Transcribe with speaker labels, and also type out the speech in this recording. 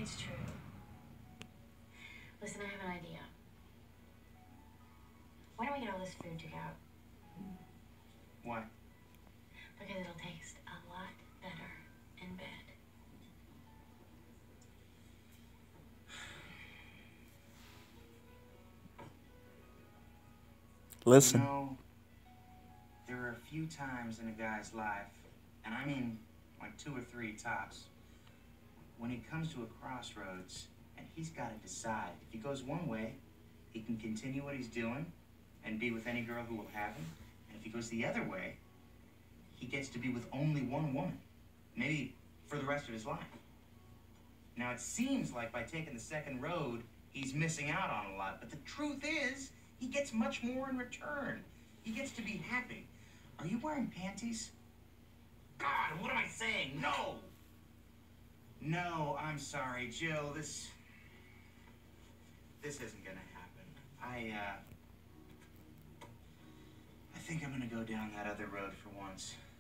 Speaker 1: It's true. Listen, I have an idea. Why don't we get all this food to go?
Speaker 2: Why?
Speaker 1: Because it'll taste a lot better in bed.
Speaker 3: Listen.
Speaker 2: You know, there are a few times in a guy's life, and I mean like 2 or 3 tops, when he comes to a crossroads and he's got to decide. If he goes one way, he can continue what he's doing and be with any girl who will have him. And if he goes the other way, he gets to be with only one woman, maybe for the rest of his life. Now, it seems like by taking the second road, he's missing out on a lot, but the truth is, he gets much more in return. He gets to be happy. Are you wearing panties? God, what am I saying? No! No, I'm sorry, Jill. This isn't gonna happen. I think I'm gonna go down that other road for once.